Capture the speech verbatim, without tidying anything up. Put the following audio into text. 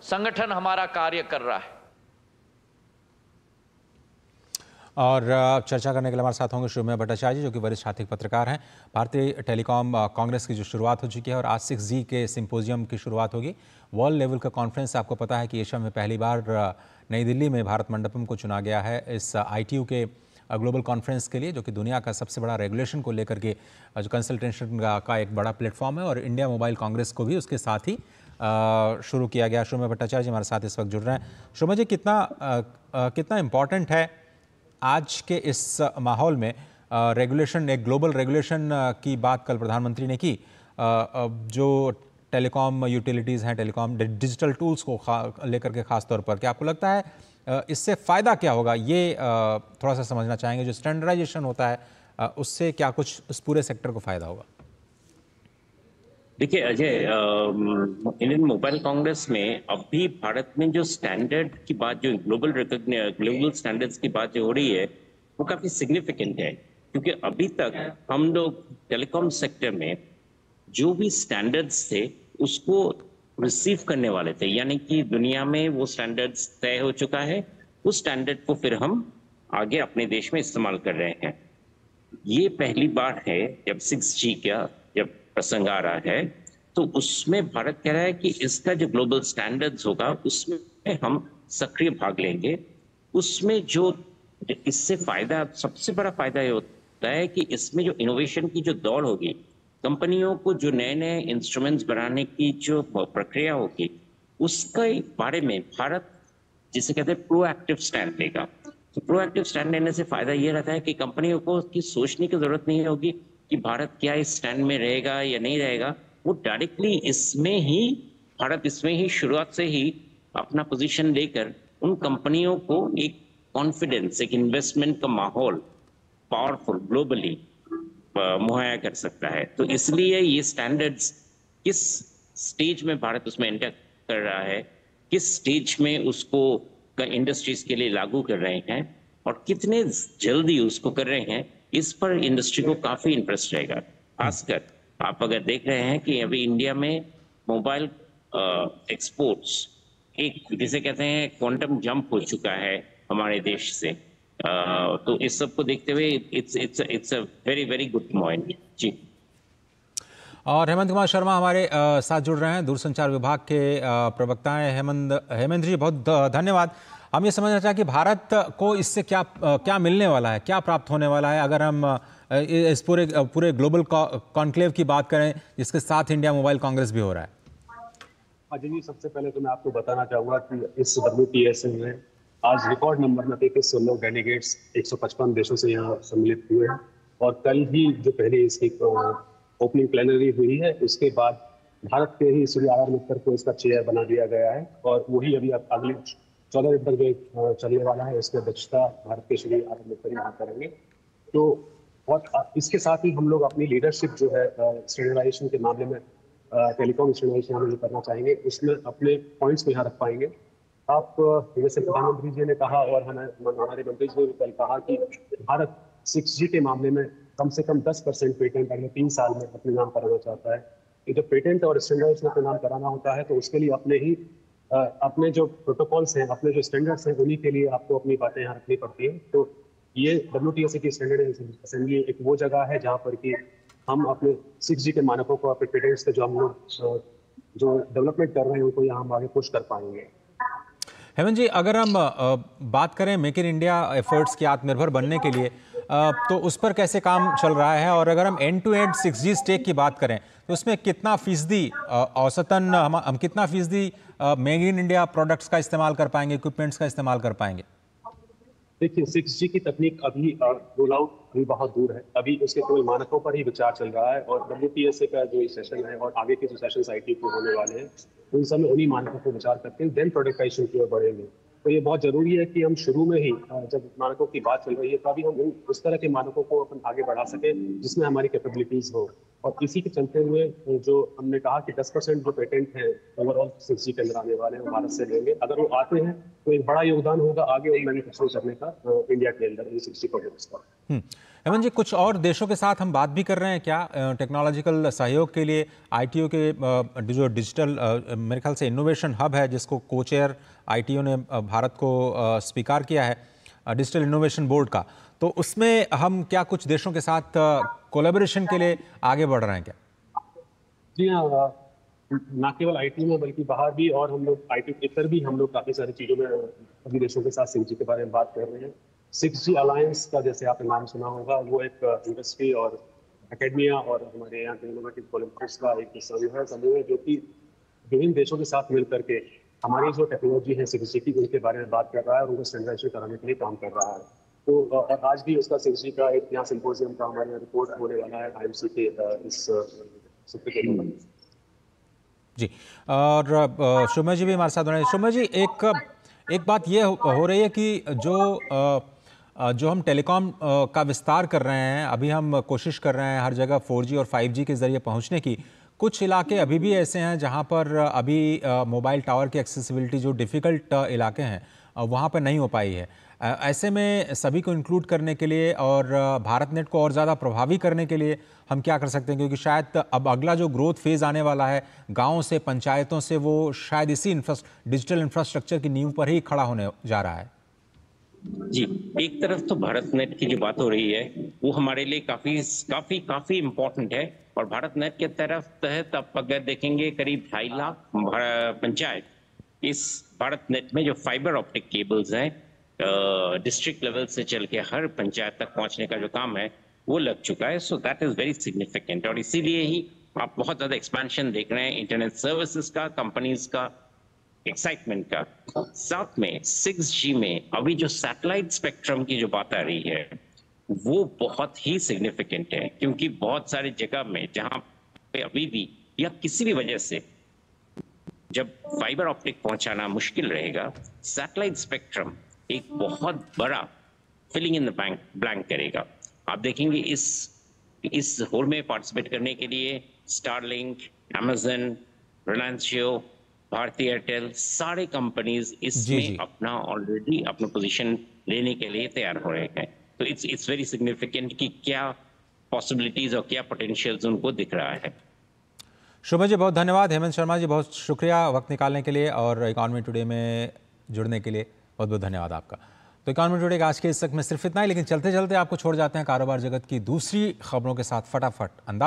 संगठन हमारा कार्य कर रहा है। और चर्चा करने के लिए हमारे साथ होंगे शुभमय भट्टाचार्य जी, जो कि वरिष्ठ आर्थिक पत्रकार हैं। भारतीय टेलीकॉम कांग्रेस की जो शुरुआत हो चुकी है और आज सिक्स जी के सिंपोजियम की शुरुआत होगी। वर्ल्ड लेवल का कॉन्फ्रेंस, आपको पता है कि एशिया में पहली बार नई दिल्ली में भारत मंडपम को चुना गया है इस आई टी यू के ग्लोबल कॉन्फ्रेंस के लिए, जो कि दुनिया का सबसे बड़ा रेगुलेशन को लेकर के जो कंसल्टेशन का, का एक बड़ा प्लेटफॉर्म है। और इंडिया मोबाइल कांग्रेस को भी उसके साथ ही शुरू किया गया। शुभमय भट्टाचार्य जी हमारे साथ इस वक्त जुड़ रहे हैं। शुभमय जी, कितना आ, आ, कितना इम्पॉर्टेंट है आज के इस माहौल में रेगुलेशन, एक ग्लोबल रेगुलेशन की बात कल प्रधानमंत्री ने की, आ, आ, जो टेलीकॉम यूटिलिटीज़ हैं, टेलीकॉम डिजिटल टूल्स को लेकर के खास तौर पर, क्या आपको लगता है आ, इससे फ़ायदा क्या होगा? ये आ, थोड़ा सा समझना चाहेंगे। जो स्टैंडर्डाइजेशन होता है आ, उससे क्या कुछ इस पूरे सेक्टर को फ़ायदा होगा? देखिए अजय, इंडियन मोबाइल कांग्रेस में अभी भारत में जो स्टैंडर्ड की बात, जो ग्लोबल ग्लोबल स्टैंडर्ड्स की बात जो हो रही है, वो काफी सिग्निफिकेंट है। क्योंकि अभी तक हम लोग टेलीकॉम सेक्टर में जो भी स्टैंडर्ड्स थे उसको रिसीव करने वाले थे, यानी कि दुनिया में वो स्टैंडर्ड्स तय हो चुका है, उस स्टैंडर्ड को फिर हम आगे अपने देश में इस्तेमाल कर रहे हैं। ये पहली बार है जब सिक्स जी का जब प्रसंग आ रहा है, तो उसमें भारत कह रहा है कि इसका जो ग्लोबल स्टैंडर्ड्स होगा उसमें हम सक्रिय भाग लेंगे। उसमें जो इससे फायदा, सबसे बड़ा फायदा ये होता है कि इसमें जो इनोवेशन की जो दौड़ होगी, कंपनियों को जो नए नए इंस्ट्रूमेंट्स बनाने की जो प्रक्रिया होगी, उसके बारे में भारत जिसे कहते हैं प्रोएक्टिव स्टैंड लेगा। तो प्रोएक्टिव स्टैंड लेने से फायदा ये रहता है कि कंपनियों को की सोचने की जरूरत नहीं होगी कि भारत क्या इस स्टैंड में रहेगा या नहीं रहेगा। वो डायरेक्टली इसमें ही, भारत इसमें ही शुरुआत से ही अपना पोजीशन लेकर उन कंपनियों को एक कॉन्फिडेंस, एक इन्वेस्टमेंट का माहौल पावरफुल ग्लोबली मुहैया कर सकता है। तो इसलिए ये स्टैंडर्ड्स किस स्टेज में भारत उसमें एंटर कर रहा है, किस स्टेज में उसको इंडस्ट्रीज के लिए लागू कर रहे हैं और कितने जल्दी उसको कर रहे हैं, इस पर इंडस्ट्री को काफी इंटरेस्ट रहेगा। खासकर आप अगर देख रहे हैं कि अभी इंडिया में मोबाइल एक्सपोर्ट्स एक जिसे कहते हैं क्वांटम जंप हो चुका है हमारे देश से। uh, तो इस सब को देखते हुए it's it's it's a very very good point जी। और हेमंत कुमार शर्मा हमारे आ, साथ जुड़ रहे हैं, दूरसंचार विभाग के आ, प्रवक्ता हैं। हेमंत हेमंत जी, बहुत धन्यवाद। हम ये समझना चाहें कि भारत को इससे क्या क्या मिलने वाला है, क्या प्राप्त होने वाला है, अगर हम इस पूरे पूरे ग्लोबल कॉन्क्लेव की बात करें जिसके साथ इंडिया मोबाइल कांग्रेस भी हो रहा है। अजय जी, सबसे पहले तो मैं आपको बताना चाहूँगा कि इस डब्ल्यू टी एस में आज रिकॉर्ड नंबर में तैंतीस सौ लोग डेलीगेट्स एक सौ पचपन देशों से यहाँ सम्मिलित हुए हैं। और कल ही जो पहले इसकी ओपनिंग प्लेनरी हुई है, उसके बाद भारत के ही सूर्य आर मित्तर को इसका चेयर बना दिया गया है और वही अभी अब अगले चौदह दिन तक जो चलने वाला है उसकी अध्यक्षता भारत के सूर्य आर मित्तर ही करेंगे। तो और इसके साथ ही हम लोग अपनी लीडरशिप जो है स्टैंडर्डाइजेशन के मामले में, टेलीकॉम स्टैंडर्डाइजेशन हम जो करना चाहेंगे, उसमें अपने पॉइंट्स को यहाँ रख पाएंगे। आप जैसे प्रधानमंत्री जी ने कहा और हमारे मंत्री जी ने कल कहा कि भारत सिक्स जी के मामले में कम से कम दस परसेंट पेटेंट अगले तीन साल में अपने नाम कराना चाहता है। ये जो पेटेंट और स्टैंडर्ड्स में अपने नाम कराना होता है, तो उसके लिए अपने ही अपने जो प्रोटोकॉल्स हैं, अपने जो स्टैंडर्ड्स हैं, उन्हीं के लिए आपको अपनी बातें यहाँ रखनी पड़ती हैं। तो ये डब्ल्यू टी एस की स्टैंडर्ड असेंबली एक वो जगह है जहाँ पर कि हम अपने सिक्स जी के मानकों को, अपने पेटेंट्स के जो हम लोग जो डेवलपमेंट कर रहे हैं उनको यहाँ हम आगे पुश कर पाएंगे। हेमंत जी, अगर हम बात करें मेक इन इंडिया एफर्ट्स की, आत्मनिर्भर बनने के लिए, तो उस पर कैसे काम चल रहा है? और अगर हम end to end six G stack की बात करें तो उसमें कितना फीसदी औसतन हम, हम कितना फीसदी मेक इन इंडिया प्रोडक्ट्स का इस्तेमाल कर पाएंगे, इक्विपमेंट्स का इस्तेमाल कर पाएंगे? देखिए, सिक्स जी की तकनीक अभी रोल आउट भी बहुत दूर है, अभी उसके केवल मानकों पर ही विचार चल रहा है। और डब्ल्यू टी एस का जो सेशन है और आगे के जो सेशन आई टी को होने वाले हैं, उन सब में उन्हीं मानकों पर विचार करके देन प्रोडक्टाइजेशन की ओर बढ़ेंगे। तो ये बहुत जरूरी है कि हम शुरू में ही जब मानकों की बात चल रही है, तभी हम उस तरह के मानकों को अपन आगे बढ़ा सके जिसमें हमारी कैपेबिलिटीज हो। और इसी के चलते हुए जो हमने कहा कि दस परसेंट जो पेटेंट है ओवरऑल सिक्स जी के अंदर आने वाले हैं वो भारत से लेंगे। अगर वो आते हैं तो एक बड़ा योगदान होगा आगे वो मैन्युफैक्चरिंग करने का अ, इंडिया के अंदर सिक्स जी प्रोजेक्ट्स का। हम्म, हेमंत जी, कुछ और देशों के साथ हम बात भी कर रहे हैं क्या टेक्नोलॉजिकल सहयोग के लिए? आईटीओ के अ, जो डिजिटल अ, मेरे ख्याल से इनोवेशन हब है जिसको कोचेयर आईटीओ ने अ, भारत को अ, स्वीकार किया है, डिजिटल इनोवेशन बोर्ड का, तो उसमें हम क्या कुछ देशों के साथ कोलैबोरेशन के लिए आगे बढ़ रहे हैं क्या? जी हाँ, न केवल आईटी में बल्कि बाहर भी, और हम लोग आईटी के इतर भी हम लोग काफी सारी चीजों में सभी देशों के साथ सिक्स जी के बारे में बात कर रहे हैं। सिक्स जी अलायंस का जैसे आपने नाम सुना होगा, वो एक इंडस्ट्री और एकेडमिया और हमारे यहाँ के इनोवेटिव कोलैबोरेटर्स का एक समूह है समूह है जो कि विभिन्न देशों के साथ मिल करके हमारी जो टेक्नोलॉजी है सिक्स जी की उनके बारे में बात कर रहा है और उनको स्टैंडर्डाइजेशन कराने के लिए काम कर रहा है। तो और आज भी उसका सिक्स जी का एक यहाँ सिम्पोजियम का हमारे यहाँ रिपोर्ट होने वाला है आईएमसी के इस सत्र के दौरान। जी, और अ, शोभा जी भी हमारे साथ बने। शोभा जी, एक एक बात ये हो, हो रही है कि जो अ, अ, जो हम टेलीकॉम अ, का विस्तार कर रहे हैं, अभी हम कोशिश कर रहे हैं हर जगह फोर जी और फाइव जी के ज़रिए पहुंचने की। कुछ इलाके अभी भी ऐसे हैं जहां पर अभी अ, मोबाइल टावर की एक्सेसिबिलिटी, जो डिफ़िकल्ट इलाके हैं, अ, वहां पर नहीं हो पाई है। अ, ऐसे में सभी को इंक्लूड करने के लिए और अ, भारत नेट को और ज़्यादा प्रभावी करने के लिए हम क्या कर सकते हैं? क्योंकि शायद अब अगला जो ग्रोथ फेज़ आने वाला है गाँव से, पंचायतों से, वो शायद इसी इंफ्रास डिजिटल इंफ्रास्ट्रक्चर की नींव पर ही खड़ा होने जा रहा है। जी, एक तरफ तो भारत नेट की जो बात हो रही है वो हमारे लिए काफी काफी काफी इम्पोर्टेंट है। और भारत नेट के तरफ तहत आप अगर देखेंगे करीब ढाई लाख भा- पंचायत इस भारत नेट में जो फाइबर ऑप्टिक केबल्स हैं डिस्ट्रिक्ट लेवल से चल के हर पंचायत तक पहुंचने का जो काम है वो लग चुका है। So that is very significant और इसीलिए ही आप बहुत ज्यादा एक्सपेंशन देख रहे हैं इंटरनेट सर्विसेज का, कंपनीज का, एक्साइटमेंट का। साथ में सिक्स जी में अभी जो सैटेलाइट स्पेक्ट्रम की जो बात आ रही है वो बहुत ही सिग्निफिकेंट है, क्योंकि बहुत सारी जगह में जहां पे अभी भी या किसी भी वजह से जब फाइबर ऑप्टिक पहुंचाना मुश्किल रहेगा, सैटेलाइट स्पेक्ट्रम एक बहुत बड़ा filling in the bank blank करेगा। आप देखेंगे इस इस होल में पार्टिसिपेट करने के लिए Starlink, Amazon, Reliance Jio, Bharti Airtel, सारे कंपनीज जी इसमें जी अपना ऑलरेडी अपना पोजीशन लेने के लिए तैयार हो रहे हैं। तो इट्स इट्स वेरी सिग्निफिकेंट कि क्या पॉसिबिलिटीज और क्या पोटेंशियल्स उनको दिख रहा है। शोभा जी, बहुत धन्यवाद। हेमंत शर्मा जी, बहुत शुक्रिया वक्त निकालने के लिए और इकॉनमी टुडे में जुड़ने के लिए बहुत बहुत धन्यवाद आपका। तो इकॉनमी टुडे के आज के इस तक में सिर्फ इतना ही, लेकिन चलते चलते आपको छोड़ जाते हैं कारोबार जगत की दूसरी खबरों के साथ फटाफट अंदाज